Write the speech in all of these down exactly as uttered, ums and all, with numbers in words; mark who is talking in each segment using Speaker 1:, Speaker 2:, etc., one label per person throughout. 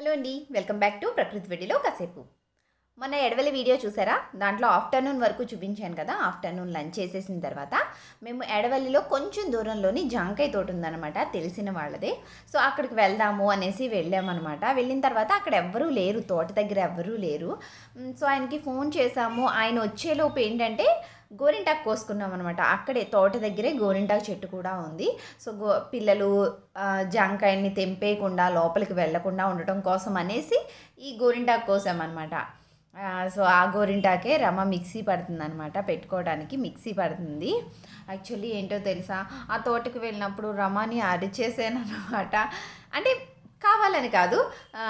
Speaker 1: Hello అండి, welcome back to ప్రకృతి వెడిలో కాసేపు. మొన్న ఎడవెల్లి వీడియో చూసారా? దాంట్లో ఆఫ్టర్నూన్ వరకు చూపించాను కదా. ఆఫ్టర్నూన్ లంచ్ చేసేసిన తర్వాత మేము ఎడవెల్లిలో కొంచెం దూరంలోని జాంకాయ తోట ఉందన్నమాట, తెలిసిన వాళ్ళదే. సో అక్కడికి వెళ్దాము అనేసి వెళ్ళామన్నమాట. వెళ్ళిన తర్వాత అక్కడ ఎవ్వరూ లేరు, తోట దగ్గర ఎవ్వరూ లేరు. సో ఆయనకి ఫోన్ చేసాము. ఆయన వచ్చేలోపు ఏంటంటే గోరింటాకు కోసుకున్నాం అనమాట. అక్కడే తోట దగ్గరే గోరింటాకు చెట్టు కూడా ఉంది. సో గో పిల్లలు జాంకాయని తెంపేయకుండా లోపలికి వెళ్లకుండా ఉండటం కోసం అనేసి ఈ గోరింటాకు కోసామన్నమాట. సో ఆ గోరింటాకే రమ మిక్సీ పడుతుంది అనమాట, పెట్టుకోవడానికి మిక్సీ పడుతుంది. యాక్చువల్లీ ఏంటో తెలుసా, ఆ తోటకి వెళ్ళినప్పుడు రమని అరిచేసాను అనమాట. అంటే కావాలని కాదు,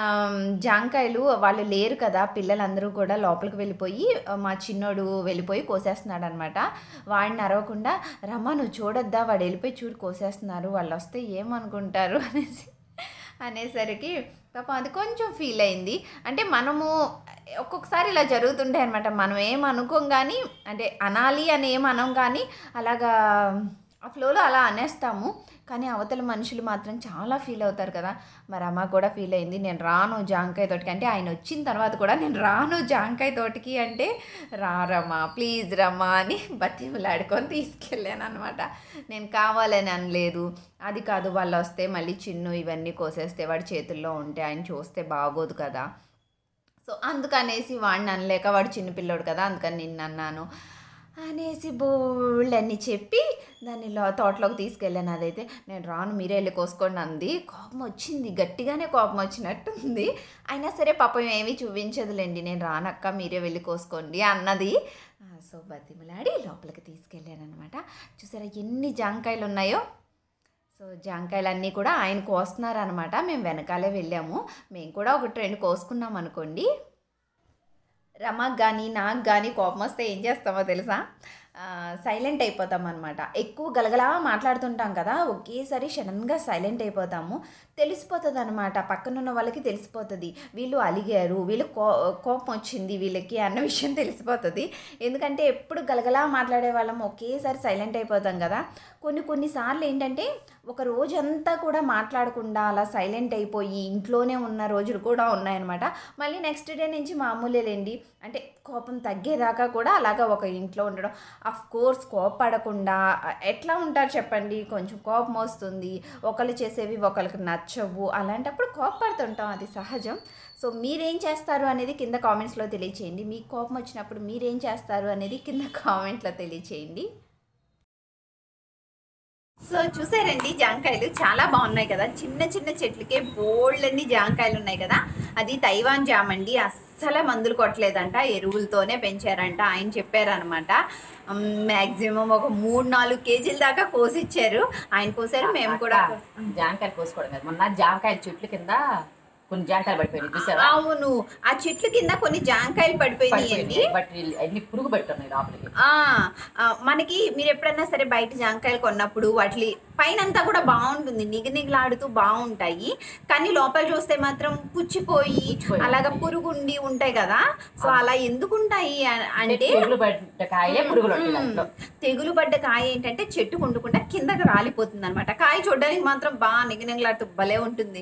Speaker 1: జాంకాయలు వాళ్ళు లేరు కదా, పిల్లలందరూ కూడా లోపలికి వెళ్ళిపోయి మా చిన్నోడు వెళ్ళిపోయి కోసేస్తున్నాడు అనమాట. వాడిని అరవకుండా రమ్మ నువ్వు చూడొద్దా, వాడు వెళ్ళిపోయి చూడు కోసేస్తున్నారు, వాళ్ళు వస్తే ఏమనుకుంటారు అనేసి అనేసరికి పాపం అది కొంచెం ఫీల్ అయింది. అంటే మనము ఒక్కొక్కసారి ఇలా జరుగుతుంటాయి అనమాట. మనం ఏమనుకోం కానీ, అంటే అనాలి అని ఏమనం కానీ అలాగా ఆ ఫ్లోలో అలా అనేస్తాము. కానీ అవతల మనుషులు మాత్రం చాలా ఫీల్ అవుతారు కదా. మరి అమ్మ కూడా ఫీల్ అయింది. నేను రాను జాంకాయ తోటకి అంటే, ఆయన వచ్చిన తర్వాత కూడా నేను రాను జాంకాయ తోటకి అంటే, రా రమ్మా ప్లీజ్ రమ్మా అని బతిమలాడుకొని తీసుకెళ్ళాను అనమాట. నేను కావాలని అనలేదు. అది కాదు, వాళ్ళు వస్తే మళ్ళీ చిన్ను ఇవన్నీ కోసేస్తే వాడి చేతుల్లో ఉంటే ఆయన చూస్తే బాగోదు కదా. సో అందుకనేసి వాడిని అనలేక, వాడు చిన్నపిల్లోడు కదా, అందుకని నిన్ను అన్నాను అనేసి బోళ్ళని చెప్పి దాన్ని తోటలోకి తీసుకెళ్ళాను. అదైతే నేను రాను మీరే వెళ్ళి కోసుకోండి అంది. కోపం వచ్చింది, గట్టిగానే కోపం వచ్చినట్టుంది. అయినా సరే పాపం ఏమీ చూపించదులేండి, నేను రానక్క మీరే వెళ్ళి కోసుకోండి అన్నది. సో బతిమలాడి లోపలికి తీసుకెళ్ళాను అనమాట. చూసారా ఎన్ని జాంకాయలు ఉన్నాయో. సో జాంకాయలన్నీ కూడా ఆయన కోస్తున్నారనమాట. మేము వెనకాలే వెళ్ళాము. మేము కూడా ఒకటి రెండు కోసుకున్నాం అనుకోండి. రమకు కానీ నాకు కానీ కోపం వస్తే ఏం చేస్తామో తెలుసా, సైలెంట్ అయిపోతాం అనమాట. ఎక్కువ గలగలా మాట్లాడుతుంటాం కదా, ఒకేసారి సడన్గా సైలెంట్ అయిపోతాము. తెలిసిపోతుంది అనమాట, పక్కనున్న వాళ్ళకి తెలిసిపోతుంది వీళ్ళు అలిగారు, వీళ్ళు కో కోపం వచ్చింది వీళ్ళకి అన్న విషయం తెలిసిపోతుంది. ఎందుకంటే ఎప్పుడు గలగలా మాట్లాడే వాళ్ళం ఒకేసారి సైలెంట్ అయిపోతాం కదా. కొన్ని కొన్నిసార్లు ఏంటంటే ఒక రోజంతా కూడా మాట్లాడకుండా అలా సైలెంట్ అయిపోయి ఇంట్లోనే ఉన్న రోజులు కూడా ఉన్నాయన్నమాట. మళ్ళీ నెక్స్ట్ డే నుంచి మామూలేండి, అంటే కోపం తగ్గేదాకా కూడా అలాగా ఒక ఇంట్లో ఉండడం. అఫ్ కోర్స్ కోపపడకుండా ఎట్లా ఉంటారు చెప్పండి, కొంచెం కోపం వస్తుంది, ఒకళ్ళు చేసేవి ఒకరికి నచ్చవు, అలాంటప్పుడు కోపపడుతుంటాం, అది సహజం. సో మీరేం చేస్తారు అనేది కింద కామెంట్స్లో తెలియచేయండి. మీకు కోపం వచ్చినప్పుడు మీరేం చేస్తారు అనేది కింద కామెంట్లో తెలియచేయండి. సో చూసారండి, జాంకాయలు చాలా బాగున్నాయి కదా, చిన్న చిన్న చెట్లకే బోల్డన్ని జాంకాయలు ఉన్నాయి కదా. అది తైవాన్ జామ్ అండి, అస్సలు మందులు కొట్టలేదంట, ఎరువులతోనే పెంచారంట ఆయన చెప్పారనమాట. మ్యాక్సిమం ఒక మూడు నాలుగు కేజీల దాకా కోసిచ్చారు ఆయన, కోసారు. మేము కూడా
Speaker 2: జాంకాయలు కోసుకోవడం కదా, మొన్న జాంకాయల చెట్ల కింద కొన్ని జాంకాయలు పడిపోయినాయి చూసారా?
Speaker 1: అవును, ఆ చెట్ల కింద కొన్ని జాంకాయలు పడిపోయినాయండి.
Speaker 2: బట్ అన్ని పురుగు పెట్టున్నాయి లోపలికి.
Speaker 1: మనకి మీరు ఎప్పుడైనా సరే బయట జాంకాయలు కొన్నప్పుడు వాటి పైన అంతా కూడా బాగుంటుంది, నిగనిగలాడుతూ బాగుంటాయి, కానీ లోపల చూస్తే మాత్రం పుచ్చిపోయి అలాగా పురుగుండి ఉంటాయి కదా. సో అలా ఎందుకు ఉంటాయి అంటే,
Speaker 2: తెగులు పడ్డ కాయలే పురుగులు.
Speaker 1: తెగులు పడ్డ కాయ ఏంటంటే చెట్టు వండుకుంటా కిందకి రాలిపోతుంది అనమాట. కాయ చూడడానికి మాత్రం బాగా నిగనిగలాడుతూ భలే ఉంటుంది.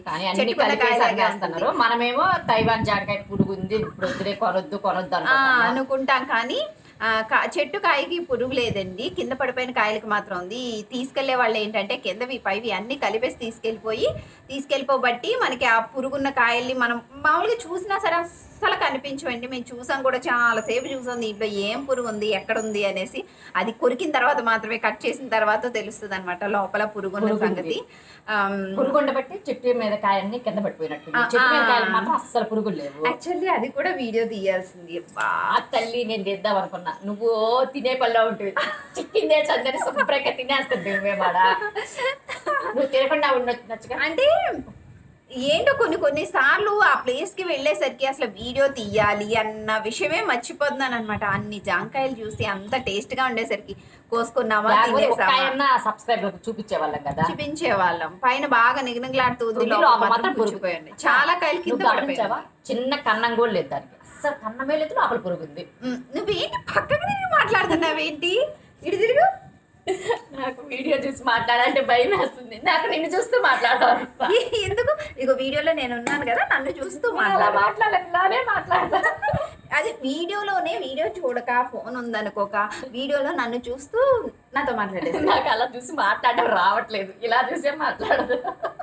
Speaker 2: మనమేమో తైవాన్ జాంకాయ పురుగు ఉంది, ఇప్పుడు వద్దులే కొనొద్దు కొనొద్దు
Speaker 1: అనుకుంటాం, కానీ చెట్టు కాయకి పురుగు లేదండి, కింద పడిపోయిన కాయలకి మాత్రం ఉంది. తీసుకెళ్లే వాళ్ళు ఏంటంటే కిందవి పైవి అన్ని కలిపేసి తీసుకెళ్ళిపోయి తీసుకెళ్ళిపోబట్టి మనకి ఆ పురుగున్న కాయల్ని మనం మామూలుగా చూసినా సరే అస్సలు కనిపించవండి. మేము చూసాం కూడా, చాలాసేపు చూసాం దీంట్లో ఏం పురుగు ఉంది ఎక్కడ ఉంది అనేసి. అది కొరికిన తర్వాత మాత్రమే, కట్ చేసిన తర్వాత తెలుస్తుంది అనమాట లోపల పురుగున్న సంగతి.
Speaker 2: పురుగుండ బట్టి చెట్టు మీద కాయన్ని కింద పడిపోయినట్టు, చెట్టు మీద కాయలు మాత్రం అస్సలు పురుగులు లేవు.
Speaker 1: యాక్చువల్లీ అది కూడా వీడియో తీయాల్సింది.
Speaker 2: తల్లి నేను తెద్దాం అనుకున్నా, నువ్వు తినే పళ్ళ ఉంటుంది, చిక్కిందే చందని శుభ్రంగా తినేస్తుంది మేమాడ, నువ్వు తినకుండా ఉండొచ్చు.
Speaker 1: అంటే ఏంటో కొన్ని కొన్నిసార్లు ఆ ప్లేస్కి వెళ్ళేసరికి అసలు వీడియో తీయాలి అన్న విషయమే మర్చిపోతున్నాను అనమాట. అన్ని జాంకాయలు చూసి అంత టేస్ట్గా ఉండేసరికి కోసుకున్నామా,
Speaker 2: సబ్స్క్రైబ్ చూపించే వాళ్ళం కదా,
Speaker 1: చూపించే వాళ్ళం. పైన బాగా నిగనిగలాడుతుంది, పురిగిపోయింది, చాలా కాయలు కింద పడిపోయావా.
Speaker 2: చిన్న కన్నం కూడా లేదు దానికి, అసలు కన్నమే లేదు, లోపల పురుగుంది.
Speaker 1: నువ్వేంటి పక్కకి తిరిగి మాట్లాడుతున్నావేంటి, ఇటు తిరుగు.
Speaker 2: నాకు వీడియో చూసి మాట్లాడాలంటే భయం వేస్తుంది. నాకు నిన్ను చూస్తూ మాట్లాడాలి.
Speaker 1: ఎందుకు ఇక వీడియోలో నేను ఉన్నాను కదా, నన్ను చూస్తూ
Speaker 2: అలా
Speaker 1: మాట్లాడాలి.
Speaker 2: మాట్లాడాలనే మాట్లాడతా.
Speaker 1: అది వీడియోలోనే, వీడియో చూడక ఫోన్ ఉందనుకోక వీడియోలో నన్ను చూస్తూ నాతో మాట్లాడేది.
Speaker 2: నాకు అలా చూసి మాట్లాడడం రావట్లేదు, ఇలా చూసే మాట్లాడదు.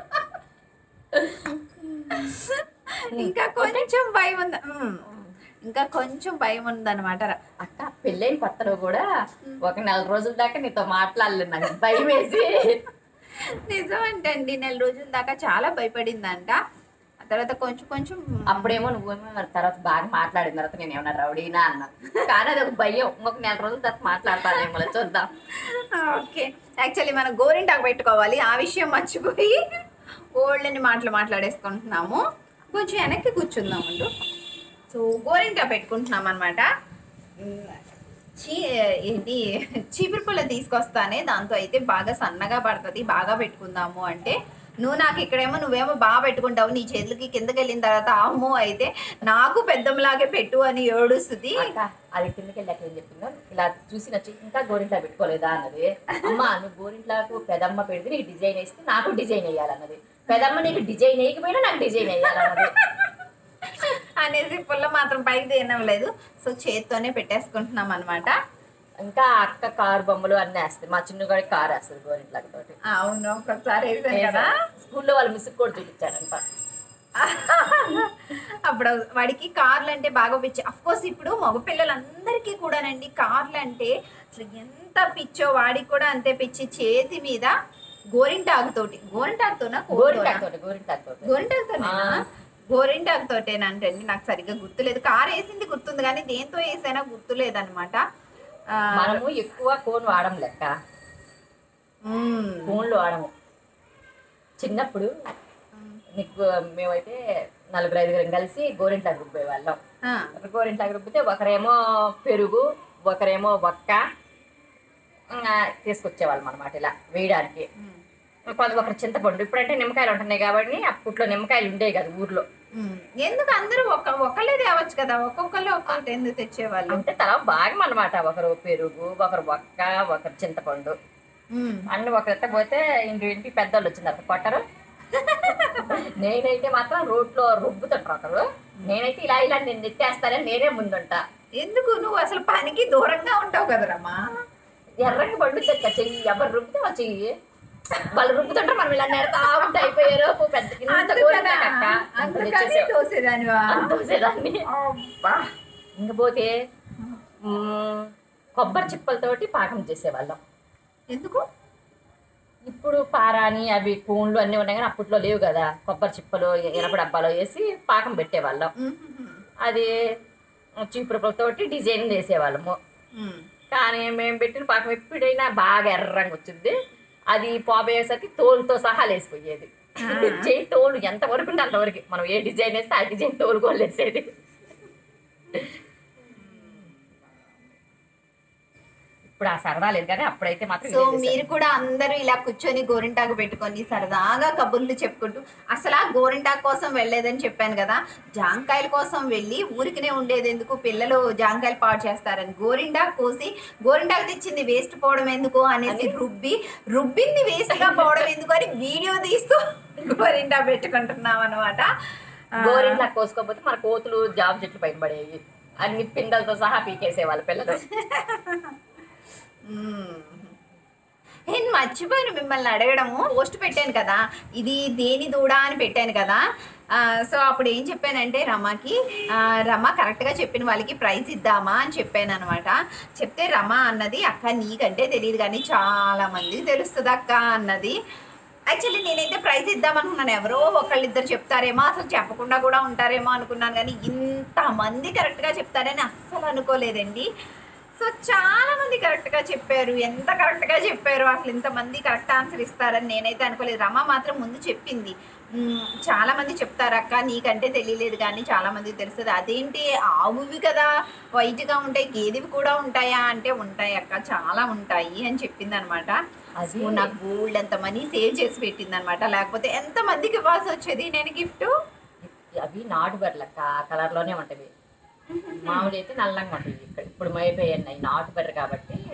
Speaker 1: ఇంకా కొంచెం భయం ఉంది, ఉమ్. ఇంకా కొంచెం భయం ఉందన్నమాట.
Speaker 2: అక్క పెళ్ళైన కొత్తలో కూడా ఒక నెల రోజుల దాకా నీతో మాట్లాడలేదు, నాకు భయం వేసి.
Speaker 1: నిజం అంటండి, నెల రోజుల దాకా చాలా భయపడిందంట. ఆ తర్వాత కొంచెం కొంచెం
Speaker 2: అప్పుడేమో నువ్వేమో తర్వాత బాగా మాట్లాడిన తర్వాత నేను ఏమన్నా రౌడీనా అన్నా, కానీ అది ఒక భయం. ఇంకొక నెల రోజుల తర్వాత మాట్లాడతానేమో, చూద్దాం.
Speaker 1: ఓకే, యాక్చువల్లీ మనం గోరింటాకు పెట్టుకోవాలి, ఆ విషయం మర్చిపోయి ఓల్డ్ని మాటలు మాట్లాడేసుకుంటున్నాము. కొంచెం వెనక్కి కూర్చుందామండు. సో గోరింటా పెట్టుకుంటున్నాం అనమాట. చీ ఏంటి చీపురు పుల్ల తీసుకొస్తానే, దాంతో అయితే బాగా సన్నగా పడుతుంది, బాగా పెట్టుకుందాము అంటే నువ్వు నాకు ఇక్కడేమో నువ్వేమో బాగా పెట్టుకుంటావు, నీ చేతులకి కిందకి వెళ్ళిన తర్వాత అమ్మో అయితే నాకు పెద్దమ్మలాగే పెట్టు అని ఏడుస్తుంది.
Speaker 2: అది కిందకి వెళ్ళాక ఏం చెప్పిందో, ఇలా చూసి నచ్చి ఇంకా గోరింట్లా పెట్టుకోలేదా అన్నది. అమ్మ నువ్వు గోరింట్లాకు పెదమ్మ పెడితే నీకు డిజైన్ వేస్తే నాకు డిజైన్ వేయాలన్నది. పెదమ్మ నీకు డిజైన్ వేయకపోయినా నాకు డిజైన్ వేయాలన్నది
Speaker 1: అనేసి పుల్ల మాత్రం పైకి తినలేదు. సో చేత్తోనే పెట్టేసుకుంటున్నాం అనమాట.
Speaker 2: ఇంకా అక్క కారు బొమ్మలు అన్నీ వేస్తుంది, మా చిన్నగాడి కారు వేస్తుంది గోరింట్లాకి తోటి.
Speaker 1: అవును, ఒకసారి వేసాను కదా
Speaker 2: స్కూల్లో వాళ్ళు మిస్ కూడా చూపించాడంట.
Speaker 1: అప్పుడు వాడికి కార్లు అంటే బాగా పిచ్చి. అఫ్ కోర్స్ ఇప్పుడు మగపిల్లలందరికీ కూడానండి కార్లు అంటే అసలు ఎంత పిచ్చో, వాడికి కూడా అంతే పిచ్చి. చేతి మీద గోరింటాకుతోటి, గోరింటాకుతోనా
Speaker 2: గోరింటాకు గోరింటాకు
Speaker 1: గోరింటాకుతోనా గోరింటాకు తోటేనంటండి, నాకు సరిగ్గా గుర్తులేదు. కార్ వేసింది గుర్తుంది కానీ దేంతో వేసైనా గుర్తులేదనమాట.
Speaker 2: మనము ఎక్కువ కోన్ వాడము లెక్క, కోన్లు వాడము. చిన్నప్పుడు నీకు మేమైతే నలుగురు ఐదుగురం కలిసి గోరింటాకు రుబ్బే వాళ్ళం. గోరింటాకు రుబ్బితే ఒకరేమో పెరుగు, ఒకరేమో ఒక్క తీసుకొచ్చేవాళ్ళం అనమాట ఇలా వేయడానికి. కొంత ఒకరు చింతపండు. ఇప్పుడంటే నిమ్మకాయలు ఉంటున్నాయి కాబట్టి, అప్పట్లో నిమ్మకాయలు ఉండేవి కదా ఊర్లో.
Speaker 1: ఎందుకు అందరూ ఒక ఒకళ్ళే తేవచ్చు కదా, ఒక్కొక్కళ్ళు ఒక్కొక్కటి ఎందుకు తెచ్చేవాళ్ళు
Speaker 2: అంటే తర్వాత భాగం అనమాట. ఒకరు పెరుగు, ఒకరు ఒక్క, ఒకరు చింతపండు అన్ని ఒకరితో పోతే ఇంటి ఇంటికి పెద్దవాళ్ళు వచ్చిన తర్వాత కొట్టరు. నేనైతే మాత్రం రోడ్లో రుబ్బుతుంటారు ఒకరు, నేనైతే ఇలా ఇలా నేను నెట్టేస్తానని నేనే ముందుంటా.
Speaker 1: ఎందుకు నువ్వు అసలు పనికి దూరంగా ఉంటావు కదరమ్మా.
Speaker 2: ఎర్రంగా పండుతుంది చెయ్యి, ఎవరు రుబ్బితే ఆ చెయ్యి వాళ్ళు రుబ్బుతుంటే మనం ఇలా నెడతా ఉంటే అయిపోయారు. తోసేదాన్ని. ఇంకపోతే కొబ్బరి చిప్పలతోటి పాకం చేసేవాళ్ళం.
Speaker 1: ఎందుకు?
Speaker 2: ఇప్పుడు పారాని అవి కోన్లు అన్నీ ఉన్నాయి కానీ అప్పట్లో లేవు కదా. కొబ్బరి చిప్పలు ఎనప డబ్బాలో వేసి పాకం పెట్టేవాళ్ళం. అది చీపురులతోటి డిజైన్ వేసేవాళ్ళము. కానీ మేము పెట్టిన పాకం ఎప్పుడైనా బాగా ఎర్రంగా వచ్చింది. అది పోబోయేసరికి తోలుతో సహా లేసిపోయేది. చేయి తోలు ఎంతవరకు ఉంటే అంతవరకు మనం ఏ డిజైన్ వేస్తే ఆ డిజైన్ తోలు కూడా వేసేది. ఇప్పుడు ఆ సరదా లేదు కానీ అప్పుడైతే మాత్రం.
Speaker 1: సో మీరు కూడా అందరూ ఇలా కూర్చొని గోరింటాకు పెట్టుకొని సరదాగా కబుర్లు చెప్పుకుంటూ, అసలు ఆ గోరింటాకు కోసం వెళ్ళలేదని చెప్పాను కదా, జాంకాయల కోసం వెళ్ళి ఊరికినే ఉండేది ఎందుకు, పిల్లలు జాంకాయలు పాడు చేస్తారని గోరింటాకు కోసి, గోరింటాకు తెచ్చింది వేస్ట్ పోవడం ఎందుకు అనేసి రుబ్బి, రుబ్బింది వేస్ట్ గా పోవడం ఎందుకు అని వీడియో తీస్తూ గోరింటా పెట్టుకుంటున్నాం అనమాట.
Speaker 2: గోరింటాకు కోసుకోకపోతే మన కోతులు జామ చెట్లు పైన పడేవి, అన్ని పిందలతో సహా పీకేసే వాళ్ళ పిల్లలు.
Speaker 1: నేను మర్చిపోయాను మిమ్మల్ని అడగడము. పోస్ట్ పెట్టాను కదా, ఇది దేని దూడ అని పెట్టాను కదా. సో అప్పుడు ఏం చెప్పానంటే రమాకి, రమ కరెక్ట్గా చెప్పిన వాళ్ళకి ప్రైజ్ ఇద్దామా అని చెప్పాను అనమాట. చెప్తే రమ అన్నది, అక్క నీకంటే తెలియదు కానీ చాలా మందికి తెలుస్తుంది అక్క అన్నది. యాక్చువల్లీ నేనైతే ప్రైజ్ ఇద్దామనుకున్నాను, ఎవరో ఒకళ్ళిద్దరు చెప్తారేమో, అసలు చెప్పకుండా కూడా ఉంటారేమో అనుకున్నాను కానీ ఇంతమంది కరెక్ట్గా చెప్తారని అస్సలు అనుకోలేదండి. సో చాలా మంది కరెక్ట్గా చెప్పారు. ఎంత కరెక్ట్గా చెప్పారు, అసలు ఇంతమంది కరెక్ట్ ఆన్సర్ ఇస్తారని నేనైతే అనుకోలేదు. రమ మాత్రం ముందు చెప్పింది, చాలా మంది చెప్తారు అక్క నీకంటే తెలియలేదు కానీ చాలా మందికి తెలుస్తుంది. అదేంటి ఆవువి కదా వైట్గా ఉంటాయి, గేదెవి కూడా ఉంటాయా అంటే ఉంటాయి అక్క, చాలా ఉంటాయి అని చెప్పింది అనమాట. అది నాకు గోల్డ్ ఎంత మనీ సేవ్ చేసి పెట్టింది అనమాట, లేకపోతే ఎంత మందికి ఇవ్వాల్సి వచ్చేది నేను గిఫ్ట్.
Speaker 2: అవి నాటు బర్రెలక్క, కలర్లోనే ఉంటుంది. మామూలు అయితే నల్లంగా ఉంటుంది. ఇక్కడ ఇప్పుడు మైపోయాయి నాటు బర్రె కాబట్టి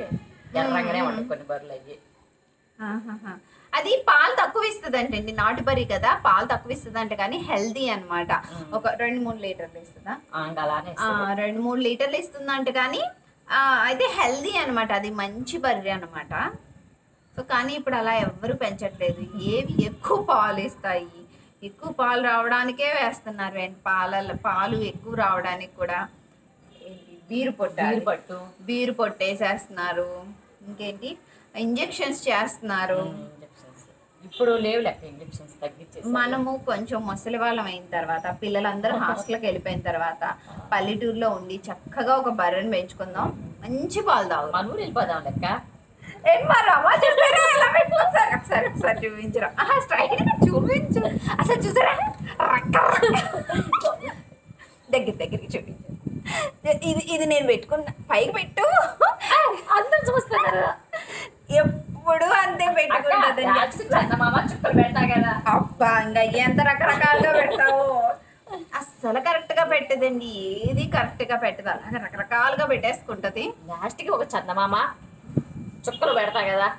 Speaker 2: ఎర్రంగానే ఉంటాయి కొన్ని బర్రెలు అయ్యి.
Speaker 1: ఆహాహా. అది పాలు తక్కువ ఇస్తుంది అంటండి, నాటు బర్రె కదా, పాలు తక్కువ ఇస్తుంది అంటే, కానీ హెల్దీ అన్నమాట. ఒక రెండు మూడు లీటర్లు ఇస్తుందా?
Speaker 2: ఆ, ఇంకా అలానే
Speaker 1: ఆ, రెండు మూడు లీటర్లు ఇస్తుందంట, కానీ ఆ, అయితే హెల్దీ అనమాట, అది మంచి బర్రె అనమాట. సో కానీ ఇప్పుడు అలా ఎవ్వరు పెంచట్లేదు, ఏవి ఎక్కువ పాలు ఇస్తాయి, ఎక్కువ పాలు రావడానికే వేస్తున్నారు. అండ్ పాల పాలు ఎక్కువ రావడానికి కూడా ఏంటి బీరు పొట్ట
Speaker 2: బీరు పట్టు
Speaker 1: బీరు పొట్టేసేస్తున్నారు, ఇంకేంటి ఇంజెక్షన్స్ చేస్తున్నారు.
Speaker 2: ఇంజెక్షన్స్ ఇప్పుడు లేవు లెక్క, ఇంజెక్షన్స్ తగ్గించేసి.
Speaker 1: మనము కొంచెం ముసలి వాళ్ళం అయిన తర్వాత, పిల్లలందరూ హాస్టల్కి వెళ్ళిపోయిన తర్వాత పల్లెటూరులో ఉండి చక్కగా ఒక బర్రెని పెంచుకుందాం, మంచి పాలు తాగు.
Speaker 2: మన ఊరు వెళ్ళిపోదాం లెక్క.
Speaker 1: ఏం మా రమా చూసారా ఎలా పెట్టుకో, సరే ఒకసారి ఒకసారి చూపించరా, స్ట్రైట్ చూపించు, అసలు చూసారా రక్క రక్క. దగ్గర దగ్గరికి చూపించు, ఇది ఇది నేను పెట్టుకున్నా, పైకి పెట్టు,
Speaker 2: అందరూ చూస్తున్నారు.
Speaker 1: ఎప్పుడు అంతే పెట్టుకుంటుంది.
Speaker 2: చందమామ చుక్కలు పెడతా కదా.
Speaker 1: అబ్బా ఇంకా ఎంత రకరకాలుగా పెడతావు, అస్సలు కరెక్ట్ గా పెట్టదండి, ఏది కరెక్ట్ గా పెట్టదు, అలాగే రకరకాలుగా పెట్టేసుకుంటది.
Speaker 2: లాస్ట్ కి ఒక చందమామ చుక్కలు పెడతా కదా.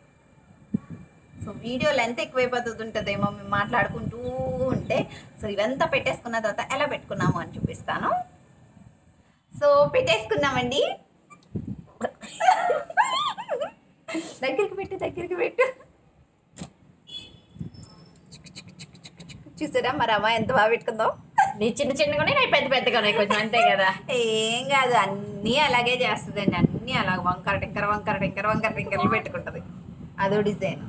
Speaker 1: సో వీడియో లెంత్ ఎక్కువైపోతుంది ఉంటుందేమో మేము మాట్లాడుకుంటూ ఉంటే. సో ఇవంతా పెట్టేసుకున్న తర్వాత ఎలా పెట్టుకున్నాము అని చూపిస్తాను. సో పెట్టేసుకున్నామండి, దగ్గరికి పెట్టు దగ్గరికి పెట్టు, చూసారా మరి అమ్మ ఎంత బాగా పెట్టుకుందాం.
Speaker 2: నీ చిన్న చిన్నగా ఉన్నాయి, పెద్ద పెద్దగా ఉన్నాయి కొంచెం, అంతే కదా.
Speaker 1: ఏం కాదు, అన్నీ అలాగే చేస్తుందండి, అన్నీ అలా వంకర టింకర వంకర టింకర వంకర టింకర్లు పెట్టుకుంటుంది, అదో డిజైన్.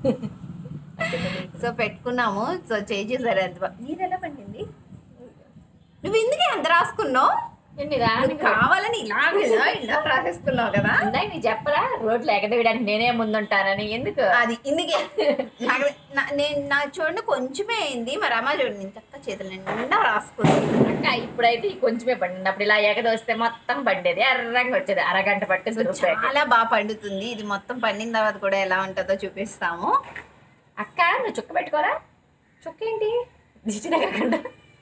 Speaker 1: సో పెట్టుకున్నాము. సో చేయి చూసారా ఎంత బాగా, నీది ఎలా పండింది, నువ్వు ఎందుకే అంత రాసుకున్నావు,
Speaker 2: ఎన్నిరా
Speaker 1: నువ్వు కావాలని ఇలా ఇలా రాసేసుకున్నావు కదా.
Speaker 2: ఇందాక నీ చెప్పరా రోడ్లు ఎగదవేయడానికి నేనే ముందుంటానని, ఎందుకు
Speaker 1: అది ఇందుకే నాకు నా- నేను నా చూడండి కొంచెమే అయింది, మరి అమ్మ చూడండి నేను చక్క చేతులు నిండా రాసుకుంది.
Speaker 2: అక్క. ఇప్పుడైతే ఈ కొంచెమే పండింది, అప్పుడు ఇలా ఎగదోస్తే మొత్తం పండేది, ఎర్రంగా వచ్చేది, అరగంట పట్టింది రూపాయి.
Speaker 1: చాలా బాగా పండుతుంది, ఇది మొత్తం పండిన తర్వాత కూడా ఎలా ఉంటుందో చూపిస్తాము.
Speaker 2: అక్క నువ్వు చుక్క పెట్టుకోరా. చుక్క ఏంటి దిష్టి తగలకుండా,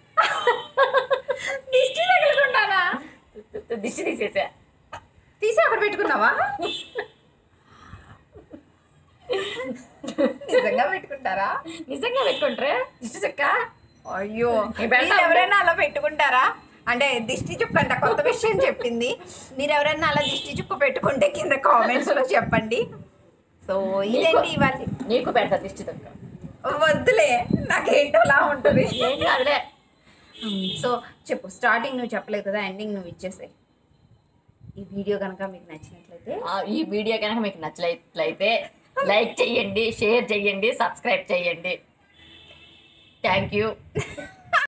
Speaker 1: దిష్టి తగలకుండానా,
Speaker 2: దిష్టి తీసేసా.
Speaker 1: తీసి అక్కడ పెట్టుకున్నావా, నిజంగా పెట్టుకుంటారా,
Speaker 2: నిజంగా పెట్టుకుంటారా దిష్టి చుక్క.
Speaker 1: అయ్యో
Speaker 2: ఏ పెడతా
Speaker 1: మీరు ఎవరైనా అలా పెట్టుకుంటారా, అంటే దిష్టి చుక్క అంట కొత్త విషయం చెప్పింది, మీరు ఎవరైనా అలా దిష్టి చుక్క పెట్టుకుంటే కింద కామెంట్స్ లో చెప్పండి. సో ఇదేంటి ఇవాళ,
Speaker 2: నీకు పెడతా దిష్టి చుక్క.
Speaker 1: వద్దులే నాకేంటో అలా ఉంటుంది.
Speaker 2: ఏం కాదులే.
Speaker 1: సో చెప్పు, స్టార్టింగ్ నువ్వు చెప్పలేదు కదా, ఎండింగ్ నువ్వు ఇచ్చేసాయి. ఈ వీడియో కనుక మీకు నచ్చినట్లయితే,
Speaker 2: ఆ, ఈ వీడియో కనుక మీకు నచ్చినట్లయితే లైక్ చేయండి, షేర్ చేయండి, సబ్స్క్రైబ్ చేయండి. Thank you.